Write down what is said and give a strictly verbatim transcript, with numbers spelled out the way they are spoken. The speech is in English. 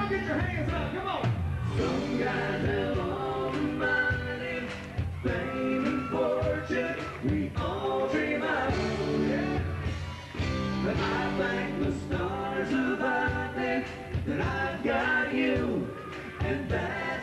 Y'all get your hands up, come on. Some guys have all the money, fame and fortune, we all dream of, yeah. But I thank the stars above me that I've got you, and that